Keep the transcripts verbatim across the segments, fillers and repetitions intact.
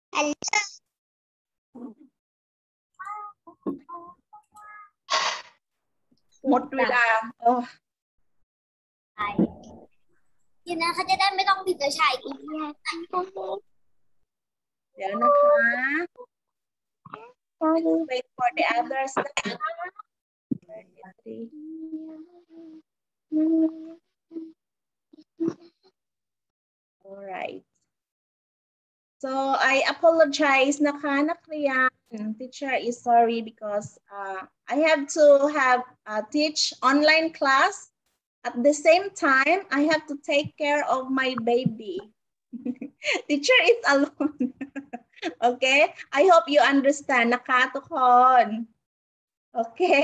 หมดเวลาโอ้ทีนั้นเขาจะได้ไม่ต้องปิดกระชายอีกเดี๋ยวนะคะ wait for the others นะคะ all right so I apologize นะคะนักเรียน teacher is sorry because uh, I have to have uh, teach online class at the same time I have to take care of my baby teacher is alone okay I hope you understand นะคะทุกคน okay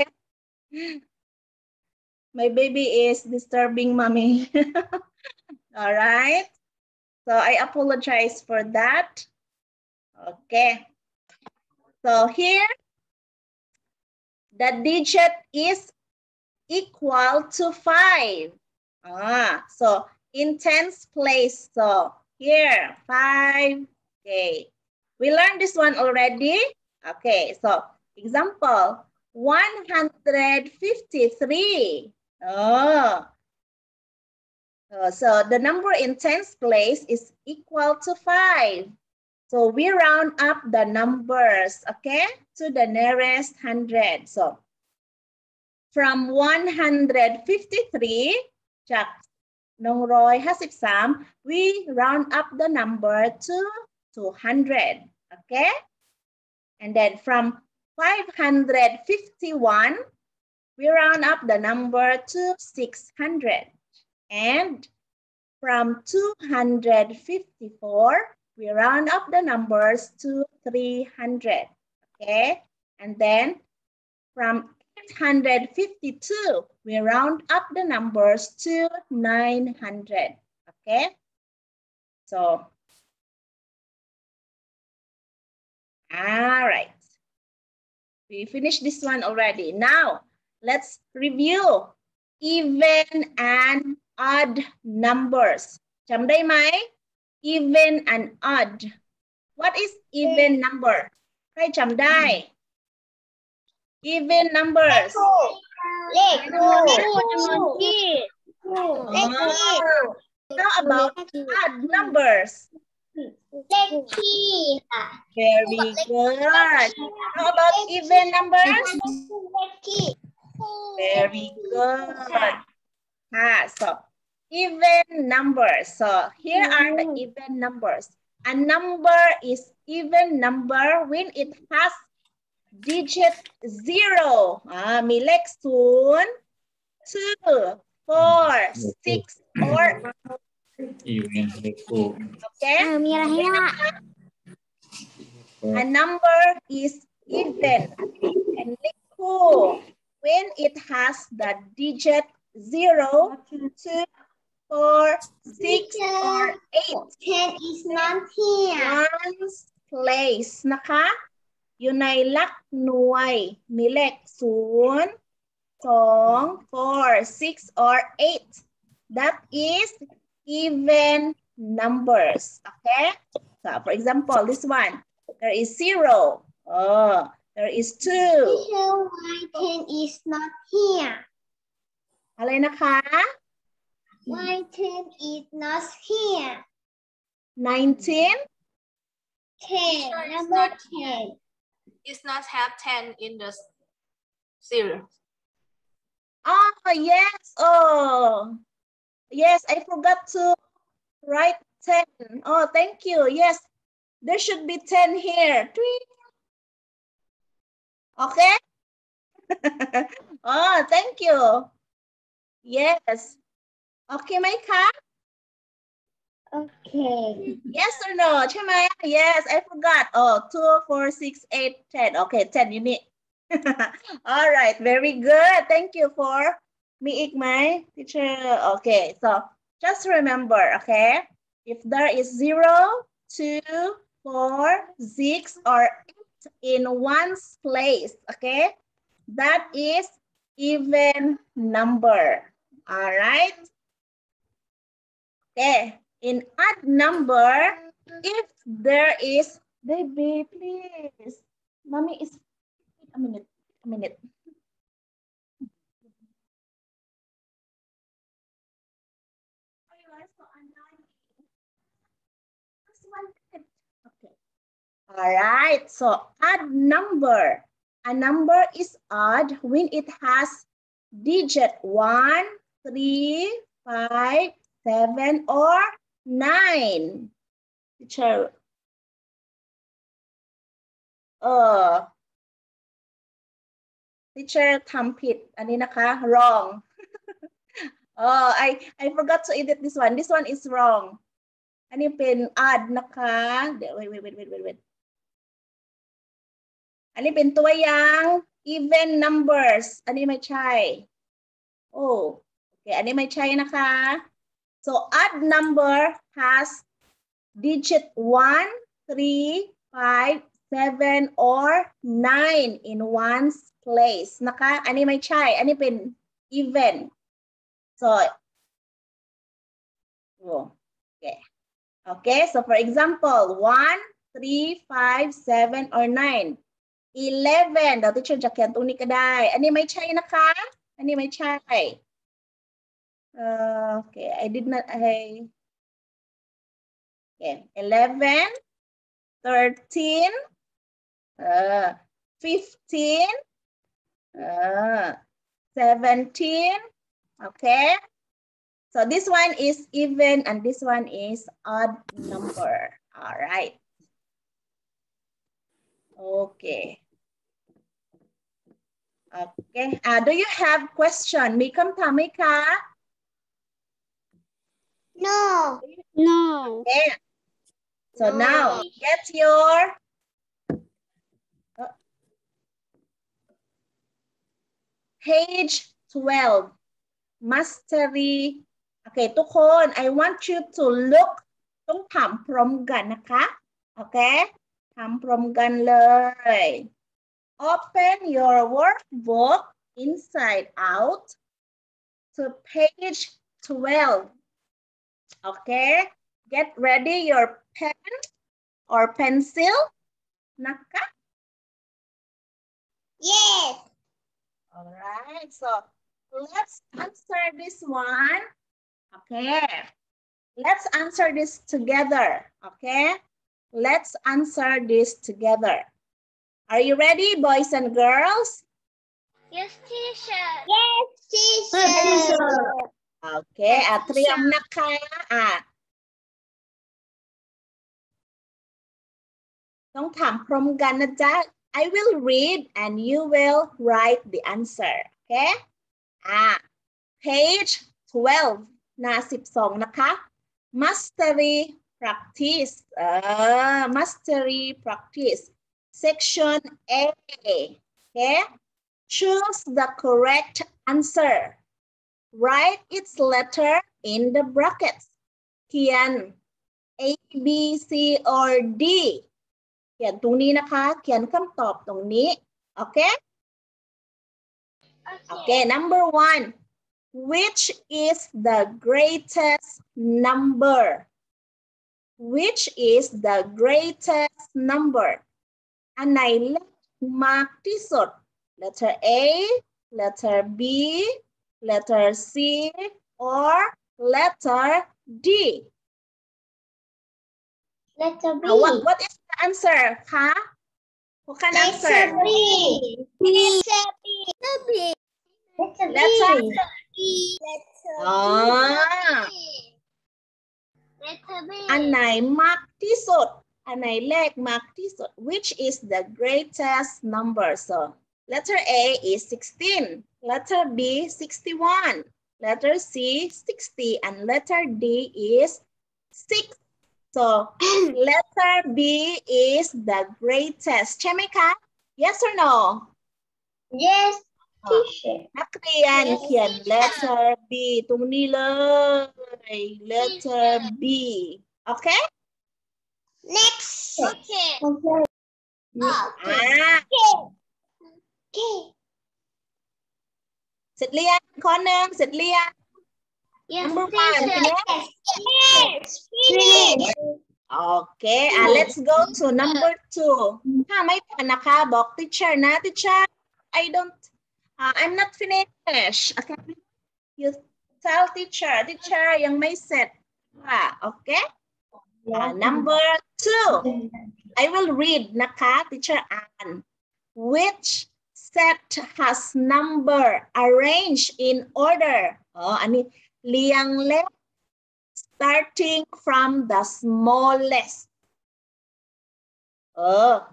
my baby is disturbing mommy all right so I apologize for that okay so here the digit is equal to five ah so in tens place so here five okay we learned this one already okay so example one hundred fifty-three oh Uh, so the number in tens place is equal to five. So we round up the numbers, okay, to the nearest hundred. So from one hundred fifty-three, จากหนึ่งร้อยห้าสิบสาม we round up the number to two hundred, okay? And then from five hundred fifty-one, we round up the number to six hundred. And from two hundred fifty-four, we round up the numbers to three hundred, okay? And then from eight hundred fifty-two, we round up the numbers to nine hundred, okay? So, all right. We finished this one already. Now, let's review even and odd numbers จำได้ไหม even and odd what is even number ใครจำได้ even numbers เลขคู่จำนวนที่เลขที่ how about odd numbers เลขที่ค่ะ very good how about even numbers เลขที่ very good ah, so even numbers. So here are the even numbers. A number is even number when it has digit zero. Ah, มีเลขศูนย์ two, four, six, or even เลขคู่ okay. มีอะไรให้ล่ะ A number is even and เลขคู่ when it has the digit zero, two, four, six, or eight. ten is not here. Ones place นะคะ อยู่ในหลักหน่วย มีเลขศูนย์ สอง four, six, or eight. That is even numbers. Okay? So for example, this one, there is zero. Oh, there is two. Why ten is not here? อะไรนะคะ Why ten is not here? nineteen. ten, number ten. It's not have ten in the series. Oh, yes. Oh, yes. I forgot to write ten. Oh, thank you. Yes, there should be ten here. Okay. Oh, thank you. Yes. Okay, ไหมคะ Okay. Yes or no ใช่ไหม Yes, I forgot. Oh, two, four, six, eight, ten. Okay, ten you need. All right, very good. Thank you for มีอีกไหม teacher? Okay, so just remember, okay? If there is zero, two, four, six, or eight in one's place, okay? That is even number. All right? Okay. In odd number, if there is Baby, please. Mommy is. Wait a minute. A minute. Okay. All right. So add number. A number is odd when it has digit one, three, five, seven, or nine. Teacher. Uh, teacher ทำผิดอันนี้นะคะ wrong. Oh, I I forgot to edit this one. This one is wrong. อันนี้เป็น odd นะคะเดี๋ยว wait wait wait wait wait wait อันนี้เป็นตัวอย่าง even numbers อันนี้ไม่ใช่โอ้โอเคอันนี้ไม่ใช่นะคะ so odd number has digit one, three, five, seven, or nine in one place นะคะอันนี้ไม่ใช่อันนี้เป็น even so oh, okay okay so for example one, three, five, seven, or nine eleven เดี๋ยวที่ฉันจะเขียนตรงนี้ก็ได้อันนี้ไม่ใช่นะคะอันนี้ไม่ใช่ uh, okay I did not I okay eleven thirteen uh, fifteen uh, seventeen okay so this one is even and this one is odd number all right okay okay uh, do you have question มีคำถามไหมคะ No. No. okay so no. Now get your uh, page twelve mastery okay ทุกคน I want you to look ต้องทำพร้อมกันนะคะโอเคทำพร้อมกันเลย open your workbook inside out to page twelve okay get ready your pen or pencil นะคะ Yes. all right so let's answer this one okay let's answer this together okay let's answer this together are you ready boys and girls Yes, teacher. Yes, teacher. okay อ่ะเตรียมนะคะอ่ะต้องถามพร้อมกันนะจ๊ะ I will read and you will write the answer okay อ่ะ page twelve หน้าสิบสองนะคะ mastery practice เออ mastery practice section A okay choose the correct answer write its letter in the brackets เขียน A B C or D เขียนตรงนี้นะคะเขียนคำตอบตรงนี้โอเค okay number one which is the greatest number which is the greatest number อันไหนเล็กมากที่สุด letter A letter B letter C or letter D Letter B. Now, what, what is the answer คะwho can answer Letter B. Letter B. Letter B. Letter B. Letter อ๋อ Letter B. อันไหนมากที่สุดอันไหนเลขมากที่สุด which is the greatest number so letter A is sixteen letter B sixty-one letter C sixty and letter D is six so letter B is the greatest ใช่ไหมคะ yes or no Yes, teacher. นักเรียนเขียน letter B ตรงนี้เลย letter B okay Next. Okay. Okay. อ่า Okay. Okay. เสร็จเรียนข้อหนึ่งเสร็จเรียน Yes, number one teacher. yes Yes. Finish. Okay, uh, let's go to number two. Ha, may panaka, bok teacher na, teacher. I don't, uh, I'm not finished. Okay, you tell teacher, teacher, yung may set. Ha, okay? Uh, number two, I will read naka, teacher Ann. Which set has number arranged in order? Oh, ani liang le. Starting from the smallest. Oh.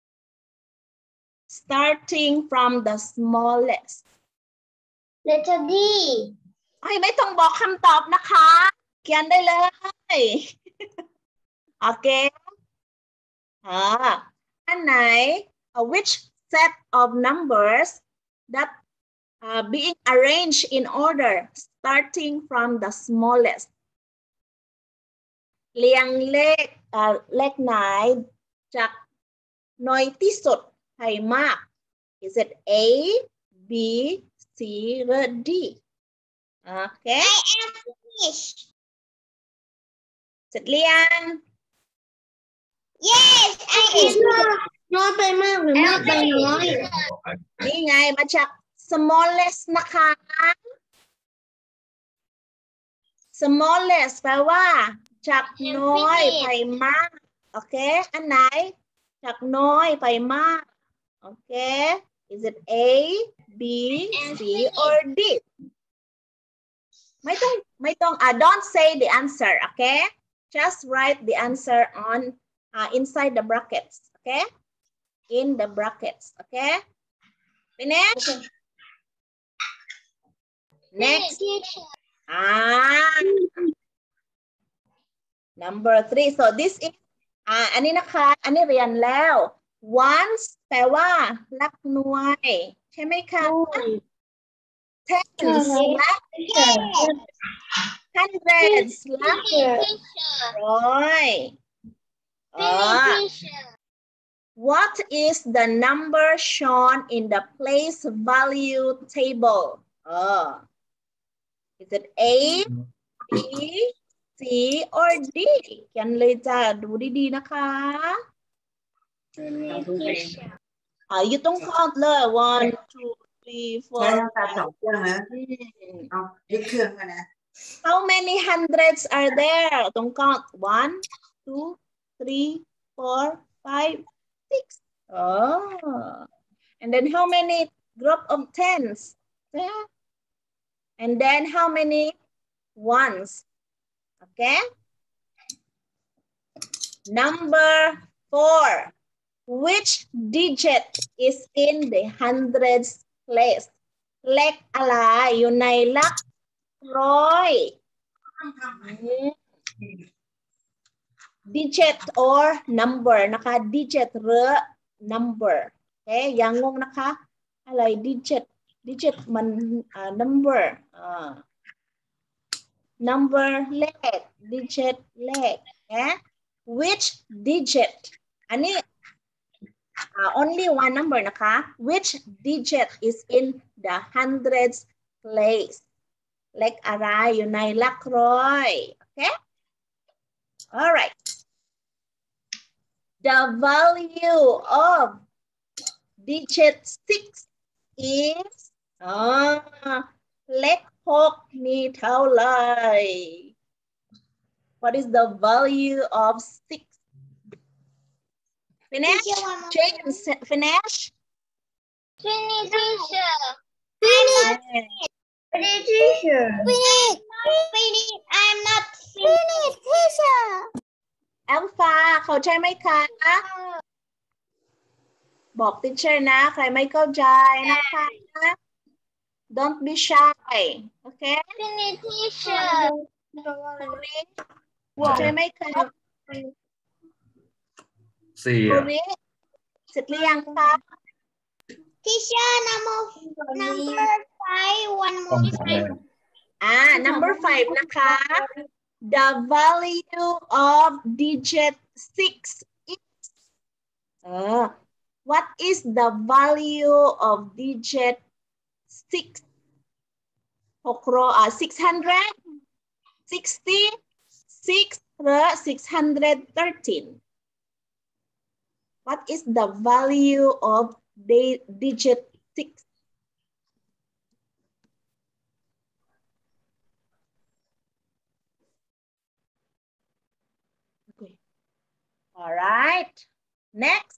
Starting from the smallest. Letter D. Ay,ไม่ต้องบอกคำตอบนะคะเขียนได้เลย โอเคอ่าอันไหน uh, which set of numbers that uh, being arranged in order starting from the smallest เรียงเลขเอ่อเลขไหนจากน้อยที่สุดให้มาก is it A B C หรือ D okay I am finished. เสร็จเรียง Yes, I am. น้อยไปมากหรือมากไปน้อยนี่ไงมาจาก smallest นะคะ smallest แปลว่าจากน้อยไปมากโอเคอันไหนจากน้อยไปมากโอเค is it A B C or D ไม่ต้องไม่ต้อง uh, don't say the answer okay just write the answer on uh, inside the brackets okay in the brackets okay finish next ah number three so this is อ่าอันนี้นะคะอันนี้เรียนแล้ว once แปลว่าหลักหน่วยใช่ไหมคะ tens หลัก hundreds หลักร้อยอ่า what is the number shown in the place value table อ่า is it A B C or D เขียนเลยจ้าดูดีๆนะคะอ่าอยู่ตรงคอดเลย one two three four ใช้น้ำตาสองเครื่องนะเอายึดเครื่องมานะ how many hundreds are there ตรงคอด one two three four five six oh and then how many group of tens yeah. and then how many ones okay number four which digit is in the hundreds place เลขอะไรอยู่ในหลักร้อย digit or number นะคะ digit หรือ number โอเคอย่างงงนะคะอะไร digit digit มัน uh, number อ่า number เลข digit เลขนะ which digit อันนี้ uh, only one number นะคะ which digit is in the hundreds place เลขอะไรอยู่ในหลักร้อยโอเค alright the value of digit six is อ่าเลขหกมีเท่าไหร่ what is the value of six finish James finish Finish, teacher. Finish. Teacher. Finish. Finish. I'm not finished, teacher. Alpha เข้าใจไหมคะบอก teacher นะใครไม่เข้าใจนะคะ don't be shy okay Finish, teacher. เข้าใจไหมคะสี่คุอ่ะริเสร็จหรือยังคะ Teacher, number number five. One ต้อง more ทำเลย time. อ่า number five นะคะ the value of digit six is เออ what is the value of digit six หกร้อยอ่า six hundred sixty six หรือ six hundred thirteen What is the value of the digit six Okay. All right. Next.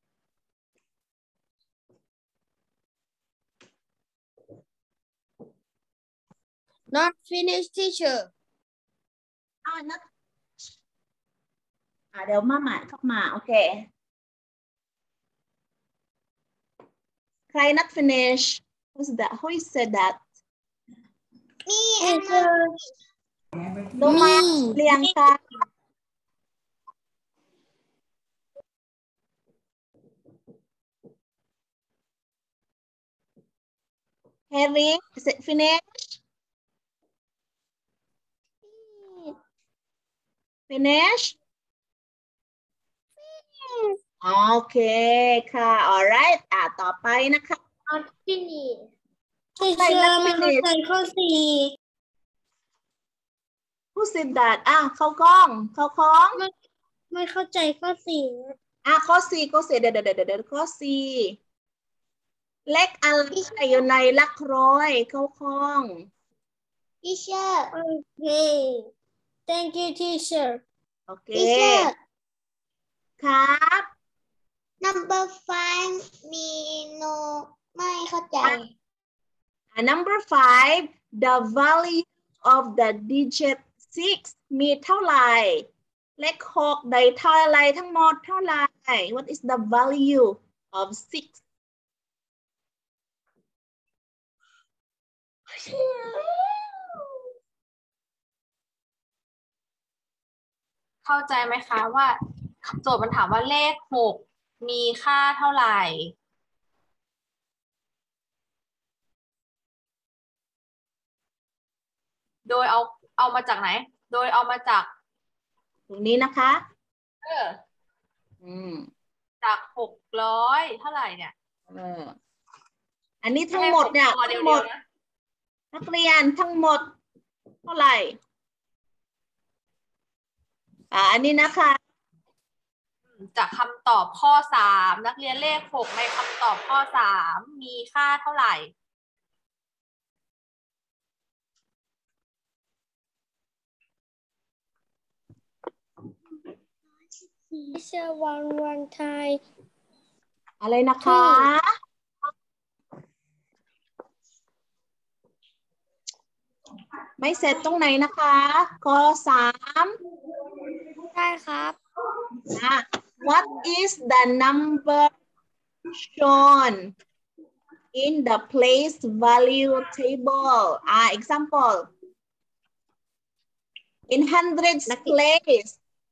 Not finished, teacher. Ah, not. อ่าเดี๋ยวมาใหม่เข้ามาโอเค ใคร not finish Who's that Who said that Me and her. ลงมาเรียงกัน Harry is it finished Finishโอเคค่ะ alright อ่ะต่อไปนะคะ Not finished. ใคร Teacher, not ไม่เข้า finish ใจข้อสี่ Who said that อ่ะเข้ากล้องเข้าคล้องไม่ไม่เข้าใจข้อสี่อ่ะข้อสี่ข้อสี่เดี๋ยวเดี๋ยวเดี๋ยวเดี๋ยวข้อสี่เลขอะไรอยู่ในหลักร้อยเข้าคล้อง Teacher. Okay. Thank you, teacher. โอเค Teacher. ครับ Number five มี no ไม่เข้าใจ Uh, number five, the value of the digit six มีเท่าไหร่เลขหกได้เท่าไรทั้งหมดเท่าไหร่ What is the value of six เข้าใจไหมคะว่าโจทย์มันถามว่าเลขหกมีค่าเท่าไหร่โดยเอาเอามาจากไหนโดยเอามาจากตรงนี้นะคะเอออืมจากหกร้อยเท่าไหร่เนี่ยเอออันนี้ทั้งหมดเนี่ยตัวเดีทั้ยวงหมดๆนะนักเรียนทั้งหมดเท่าไหร่อ่าอันนี้นะคะจากคำตอบข้อสามนักเรียนเลขหกในคำตอบข้อสามมีค่าเท่าไหร่ Teacher one one time อะไรนะคะ ไม่เสร็จตรงไหนนะคะข้อสามได้ครับอ่ะ What is the number shown in the place value table อ่า example in hundreds place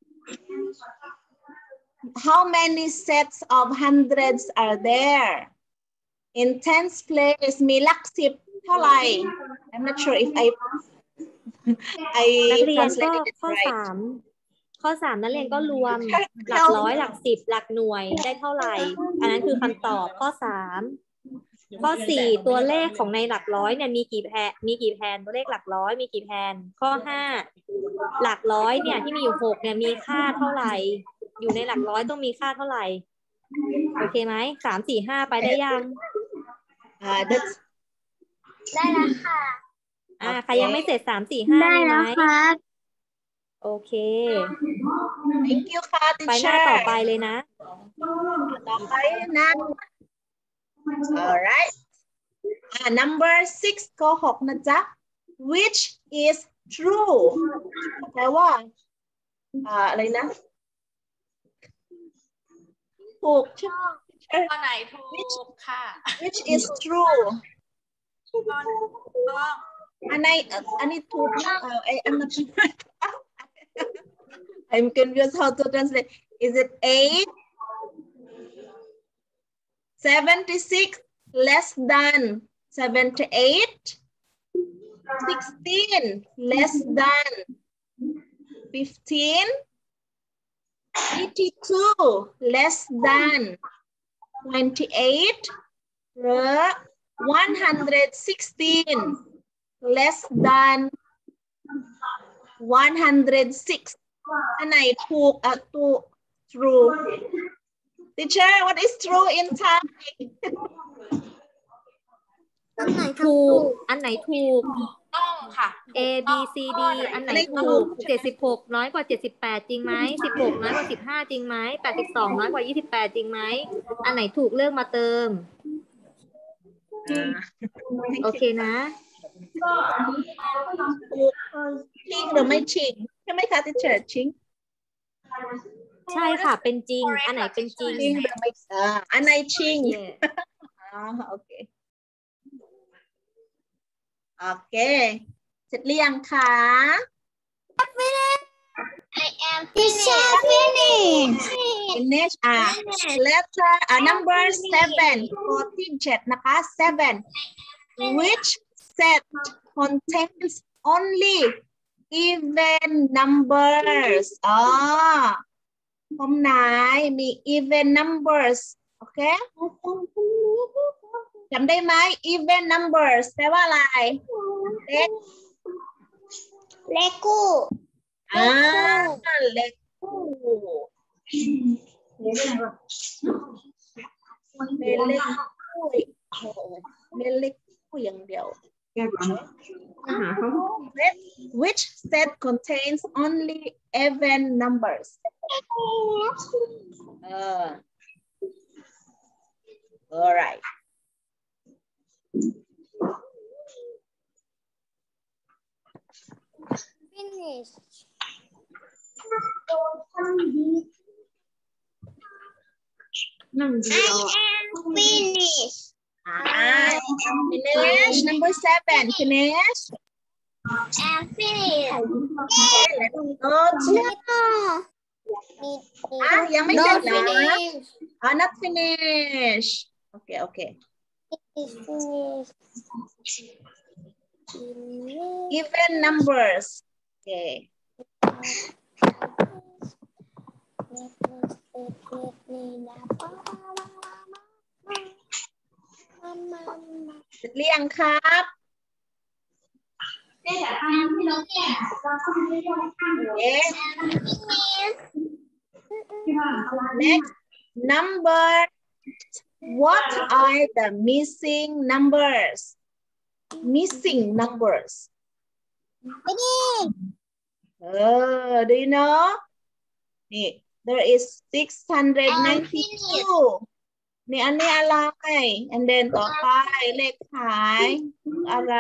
how many sets of hundreds are there in tens place มีหลักสิบเท่าไหร่ I'm not sure if I I นักเรียนก็ translated it ข้อ right สามข้อสามนักเรียนก็รวมหลักร้อยหลักสิบหลักหน่วยได้เท่าไหร่ อันนั้นคือคำตอบข้อสามข้อสี่ตัวเลขของในหลักร้อยเนี่ยมีกี่แพนมีกี่แพนตัวเลขหลักร้อยมีกี่แพนข้อห้าหลักร้อยเนี่ยที่มีอยู่หกเนี่ยมีค่าเท่าไหร่ อยู่ในหลักร้อยต้องมีค่าเท่าไหร่โอเคไหมสามสี่ห้าไปได้ยังอ่า that's ได้แล้วค่ะอ่าใครยังไม่เสร็จสามสี่ห้าได้มีไหมแล้วครับโอเค thank you ค่ะไปหน้า teacher ต่อไปเลยนะต่อไปนะ alright อ่า number six ข้อหกนะจ๊ะ which is true แปลว่าอ่าอะไรนะถูกใช่ไหมข้อไหนถูกค่ะ which is true ข้อไหนถูกต้องอันไหนอันนี้ถูกนะเอ่อ I am not sure I'm confused how to translate is it eight seventy-six less than seventy-eight sixteen less than fifteen eighty-two less than twenty-eight หรือ one hundred sixteen less than one hundred six อันไหนถูกอ่ะถูก true teacher what is true in Thai ถูกอันไหนถูกต้องค่ะ A B C D อันไหนถูกเจ็ดสิบหกน้อยกว่าเจ็ดสิบแปดจริงไหมสิบหกน้อยกว่าสิบห้าจริงไหมแปดสิบสองน้อยกว่ายี่สิบแปดจริงไหมอันไหนถูกเลือกมาเติม โอเคนะถูกชิงหรือไม่ชิงใช่ไหมคะ teacher ชิงใช่ค่ะเป็นจริง อันไหนเป็นจริงชิงหรือไม่อ่าอันไหนชิง Yeah. อ๋อโอเคโอเคเสร็จหรือยังคะ I am teacher finish finish อ่ะ letter อ่ะ number seven ข้อที่เจ็ดนะคะ seven which set contains only even numbers อ๋อคำไหนมี even numbers โอเคจำได้ไหม even numbers แปลว่าอะไรเลขเลขคู่อ่าเลขคู่เป็นเลขคู่เป็นเลขคู่อย่างเดียว which set contains only even numbers เออ alright finish I am finish ah, finish number seven finish I am finish okay let's go to no อ่ะยังไม่เสร็จนะ finish อ่ะ not finish okay okay is finish even numbers okayเสร็จหรือยังครับ okay. Next number what are the missing numbers missing numbers uh, do you know นี่ there is six hundred ninety-two นี่อันนี้อะไร and then ต่อไปเลขขายอะไร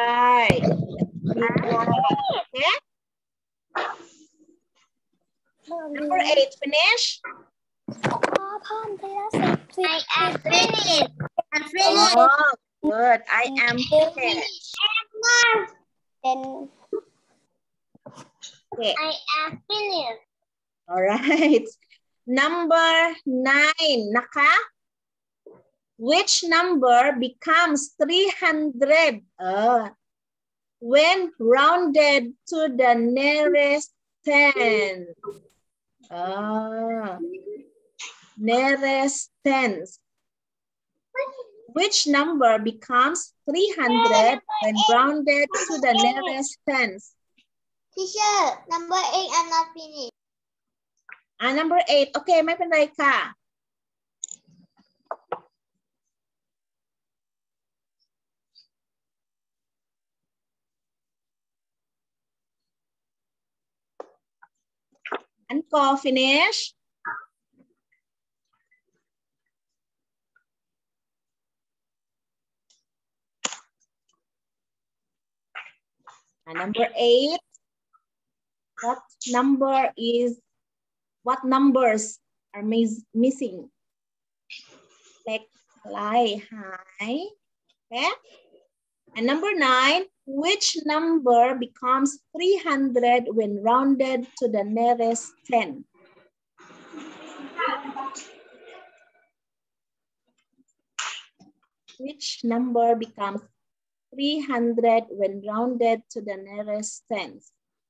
okay number eight finish I am finished I'm finished oh good I am finished then okay I am finished all right number nine นะคะ which number becomes three hundred uh, when rounded to the nearest ten uh, nearest tens which number becomes three hundred when rounded to the nearest tens teacher number eight I'm not finished อ่า number eight โอเคไม่เป็นไรค่ะอันก็ finish and number eight what number is what numbers are miss, missing เลขอะไรหาย okay and number nine which number becomes three hundred when rounded to the nearest ten which number becomes three hundred when rounded to the nearest tens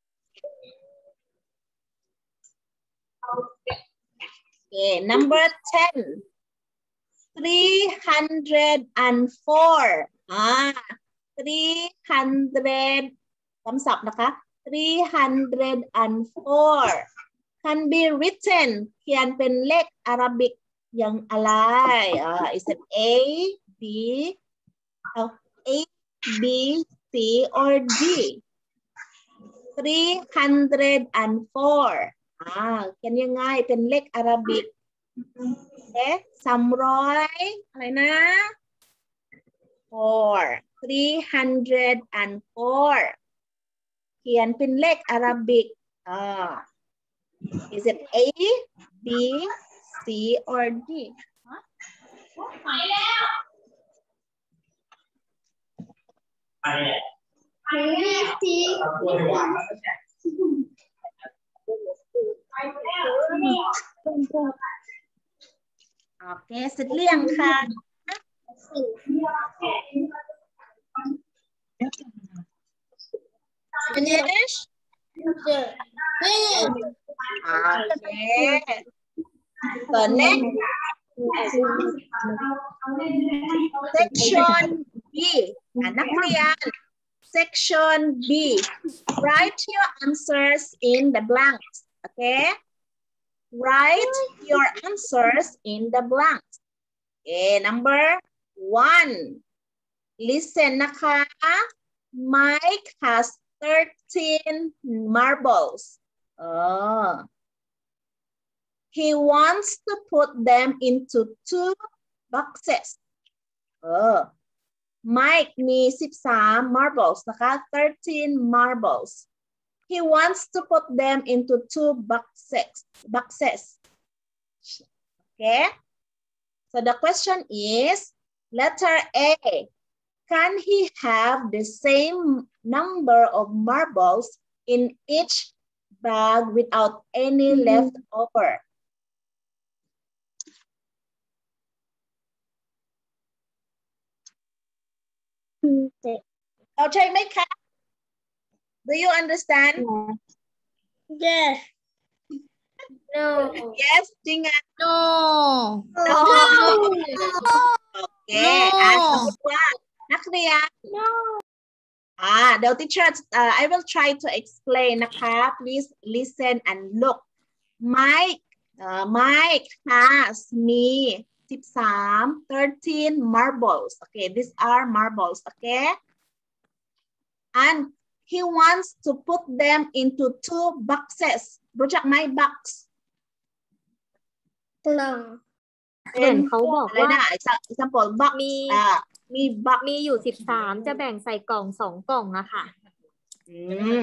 okay number ten three hundred fourอ่าthree hundred คำศัพท์นะคะthree hundred four can be written เขียนเป็นเลขอาราบิกอย่างอะไร uh, is it A B oh, A B C or D three hundred four อ่าเขียนยังไงเป็นเลขอาราบิกเอ๊ะสามร้อยอะไรนะ four three hundred four เขียนเป็นเลขอาราบิกอ่า is it A B C or D ไปแล้วบีซีโอเคเสร็จเรียงค่ะ finish okay so next section B อ่ะนักเรียน section B write your answers in the blanks okay write your answers in the blanks okay number one listen นะคะ Mike has thirteen marbles oh he wants to put them into two boxes oh Mike มีสิบสาม marbles นะคะ thirteen marbles he wants to put them into two boxes boxes okay so the question is letter A can he have the same number of marbles in each bag without any leftoverเข้าใจไหมคะ Do you understand? yes no Yes จริงอ่ะ no No โอเคอ่ะสมมติว่านักเรียน อ่าเดี๋ยว teacher uh, I will try to explain นะคะ please listen and look Mike uh, Mike has มีสิบสาม thirteen marbles okay these are marbles okay and he wants to put them into two boxes รู้จักไหม box กล่องเหมือนเขาบอกอะไรว่านะ example box มีอ่ามี box มีอยู่สิบสามจะแบ่งใส่กล่องสองกล่องอะค่ะอืม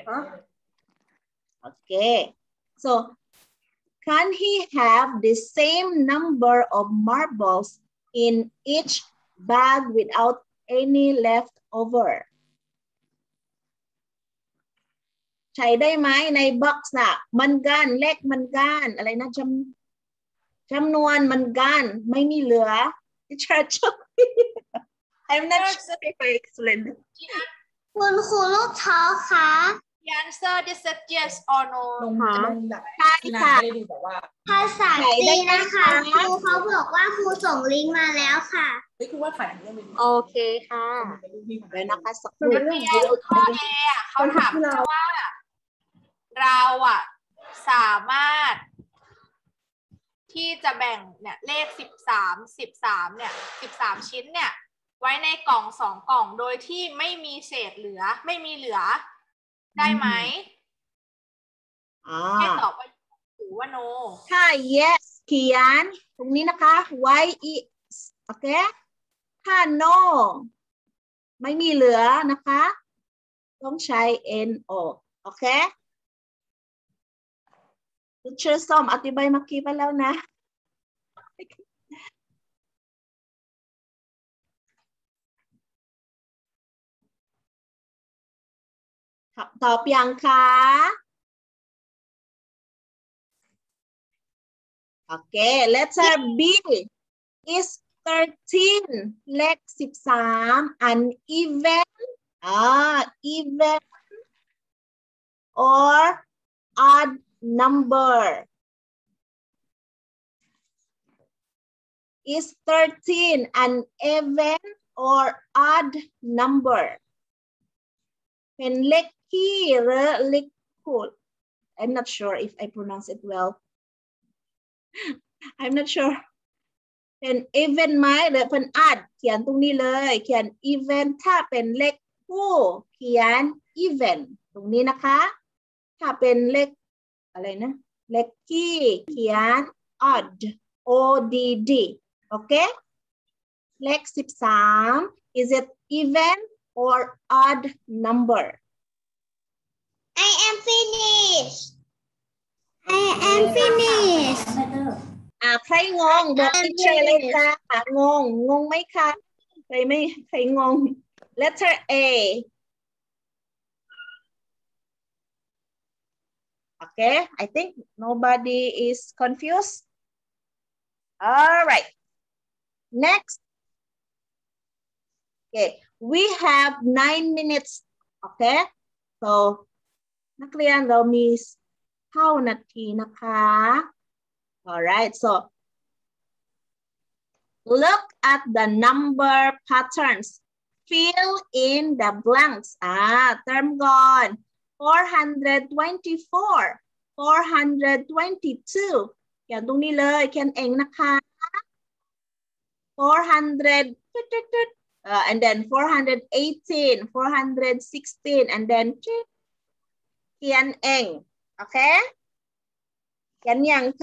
okay so can he have the same number of marbles in each bag without any leftover ใช้ได้ไหมในบ็อกซ์น่ะมันกันเลขมันกันอะไรนะจำจำนวนมันกันไม่มีเหลือ Teacher I'm not sure if I explained คุณครูลูกท้อคะ The answer this is yes or no ค่ะใช่ค่ะภาษาจีนนะคะครูเขาบอกว่าครูส่งลิงก์มาแล้วค่ะโอเคค่ะเดี๋ยวนะคะสักครู่นักเรียนข้อ A อ่ะเขาถามแค่ว่า เราอ่ะสามารถที่จะแบ่งเนี่ยเลขสิบสามสิบสามเนี่ยสิบสามชิ้นเนี่ยไว้ในกล่องสองกล่องโดยที่ไม่มีเศษเหลือไม่มีเหลือได้ไหมอ่าให้ตอบว่าหรือว่า no ถ้า yes เขียนตรงนี้นะคะ y is โอเคถ้า no ไม่มีเหลือนะคะต้องใช้ no โอเคชื่อส้มอธิบายเมื่อกี้ไปแล้วนะตอบยังคะโอเค letter B is thirteen เลขสิบสาม an even อ่า even or odd number is thirteen an even or odd number เป็นเลขคี่หรือเลขคูณ I'm not sure if I pronounce it well I'm not sure เป็น even ไหมหรือเป็น add เขียนตรงนี้เลยเขียน even ถ้าเป็นเลขคู่เขียน even ตรงนี้นะคะถ้าเป็นเลขอะไรนะเลขคี่เขียน odd o d d โอเคเลขสิบสาม is it even or odd number I am finished I am finished อ่าใครงงบอกอีกเชยเลยค่ะงงงงไหมคะใครไม่ใครงง letter A okay I think nobody is confused all right next okay we have nine minutes okay so นักเรียนเรามีเท่านาทีนะคะ all right so look at the number patterns fill in the blanks อ่าเติมก่อน four hundred twenty-four four hundred twenty-two เขียนตรงนี้เลยเขียนเองนะคะ four hundred uh, and then four hundred eighteen four hundred sixteen and then เขียนเองโอเคเขียนอย่างคะ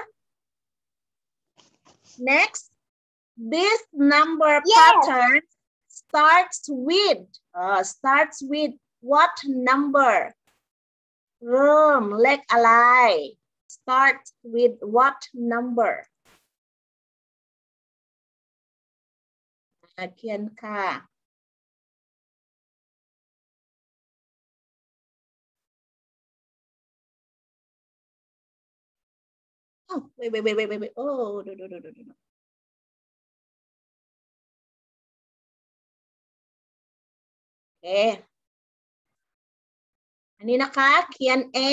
next this number yes. pattern starts with uh, starts with what number เริ่มเลขอะไร start with what number เขียนค่ะ oh wait wait wait wait wait wait oh no no no no noโอเคอันนี้นะคะเขียนเอง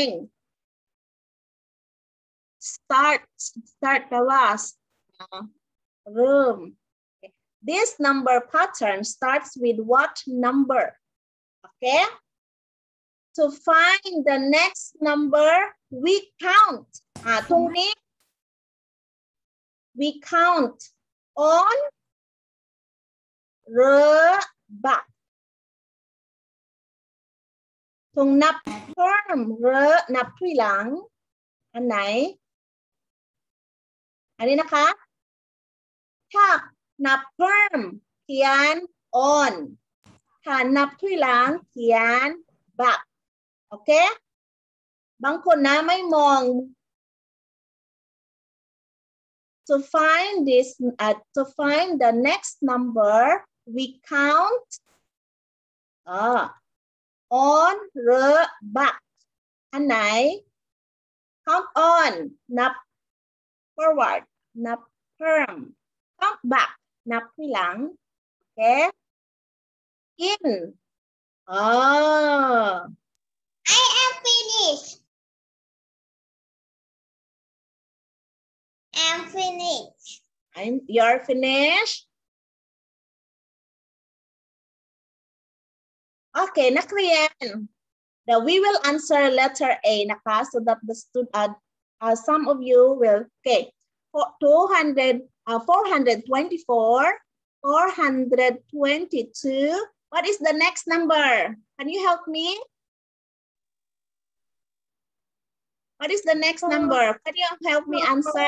start start แปลว่าเริ่ม this number pattern starts with what number okay to find the next number we count อ่าตรงนี้ we count on ระบักตรงนับเพิ่มหรือนับถอยหลังอันไหนอันนี้นะคะถ้านับเพิ่มเขียน on ถ้านับถอยหลังเขียน back โอเคบางคนนะไม่มอง to find this uh, to find the next number we count อ่าon หรือ back อันไหน count on นับ forward นับเพิ่ม count back นับถอยหลังโอเค in อ๋อ I am finished I'm finished I'm you're finished okay นักเรียน Now we will answer letter A นะคะ so that the student uh, uh, some of you will okay for two hundred uh, four hundred twenty-four four hundred twenty-two what is the next number can you help me what is the next number can you help me answer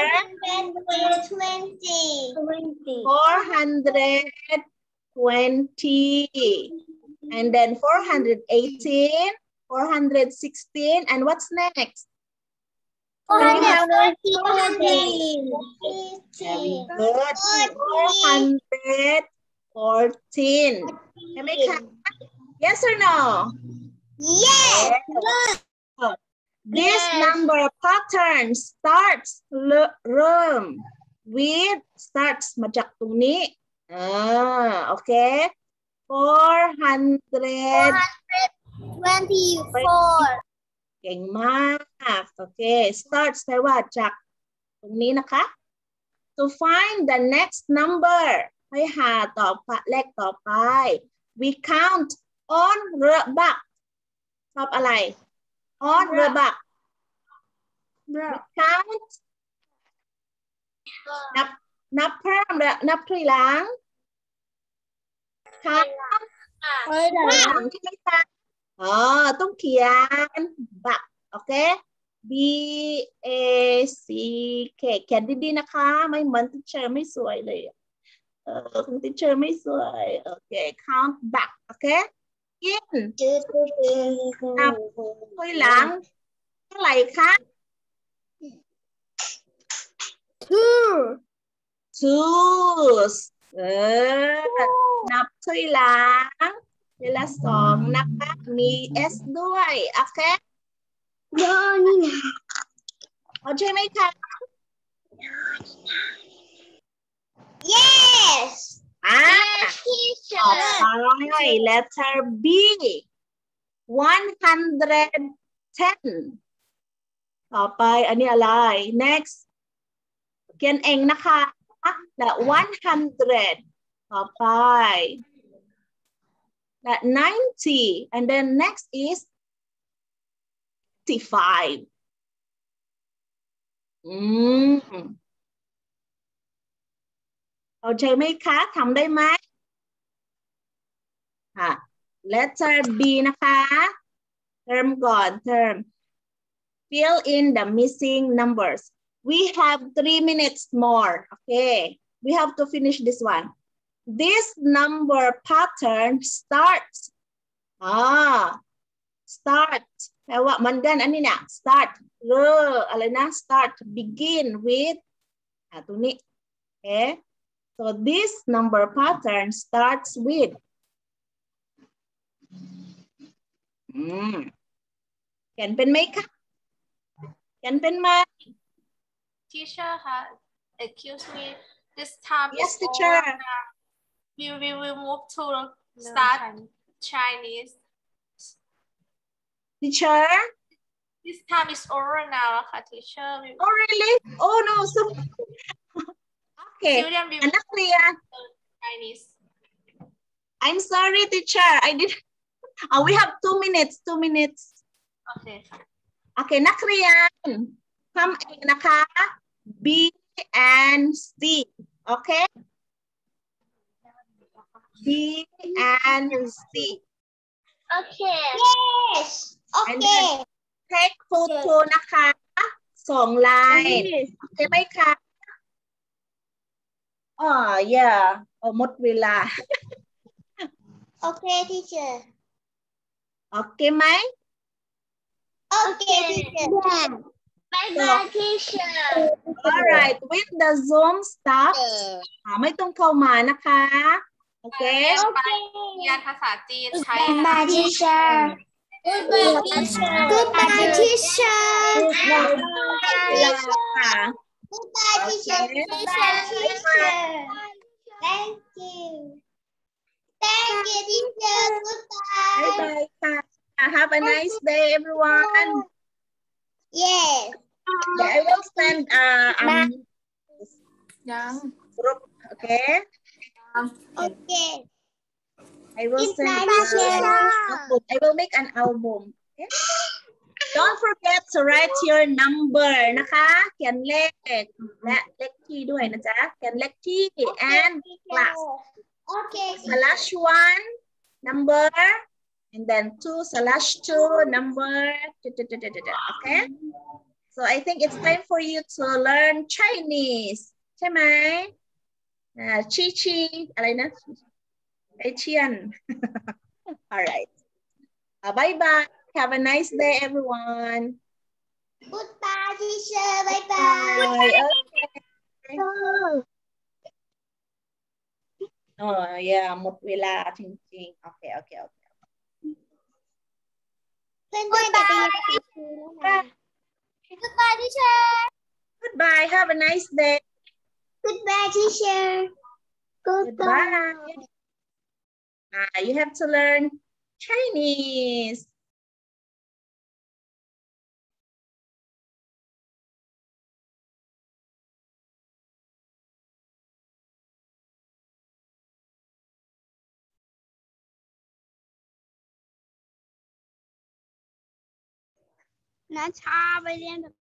four hundred twenty and then four hundred eighteen four hundred sixteen and what's next four hundred Very good. four hundred fourteen. Yes or no? Yes. This Yes. number pattern starts เริ่ม with starts มาจากตรงนี้อ่าโอเค four hundred twenty-four เก่งมากโอเค starts แปลว่าจากตรงนี้นะคะ to find the next number ให้หาต่อไปเลขต่อไป we count on หรือ back ชอบอะไร on หรือ back count นับนับเพิ่มและนับถอยหลัง count ถอยหลังใช่ไหมคะอ๋อต้องเขียนบักโอเค B A C K เขียนดีๆนะคะไม่เหมือนทิเชอร์ไม่สวยเลยเออคุณทิเชอร์ไม่สวยโอเค count back โอเคกินนับถอยหลังเท่าไหร่คะ two two เออนับถอยหลังเวลาสองนะคะมี S ด้วยโอเคโยนี่นะเอาใช่ไหมคะ yes อ่า teacher ต่อไป letter B one hundred ten ต่อไปอันนี้อะไร next เขียนเองนะคะและ one hundred ต่อไปและ ninety and then next is eighty-five อืมเอาใจไหมคะทำได้ไหมค่ะ letter B นะคะเติมก่อนเติม fill in the missing numbers we have three minutes more okay we have to finish this one this number pattern starts ah start แปลว่าเหมือนกันอันนี้เนี่ย start เริ่มอะไรนะ start begin with อ่ะตรงนี้ okay so this number pattern starts with อืมเขียนเป็นไหมคะเขียนเป็นไหม teacher ค่ะ excuse me this time Yes, is teacher. over now. we we will move to start Chinese teacher this time is over now ค่ะ teacher oh really oh no so okay children we นักเรียน Chinese I'm sorry teacher I did oh we have two minutes two minutes โอเคค่ะโอเคนักเรียนทำเองนะคะ B and C โอเค B and C okay yes okay take photo นะคะส่งไลน์โอเคไหมคะอ๋อ yeah โอ้หมดเวลา okay teacher โอเคไหม okay teacher bye bye teacher alright when the Zoom stops อ่าไม่ต้องเข้ามานะคะโอเคไปเรียนภาษาจีนใช้ bye teacher goodbye teacher goodbye teacher goodbye teacher goodbye teacher thank you thank you teacher bye goodbye bye ค่ะ have a nice day everyone yes I will send uh um ยัง group okay okay I will send Goodbye, uh, album. I will make an album okay don't forget to write your number นะคะเขียนเลขและเลขที่ด้วยนะจ๊ะเขียนเลขที่ and class okay slash one number and then two slash two number okay so I think it's time for you to learn Chinese ใช่ไหมอ่าชีชีอะไรนะไอเชียน alright uh, bye bye have a nice day everyone goodbye teacher bye bye bye okay oh yeah หมดเวลาจริงๆโอเคโอเคโอเค goodbye goodbye teacher goodbye have a nice day goodbye teacher goodbye uh, you have to learn Chinese น้าชาไปเรียน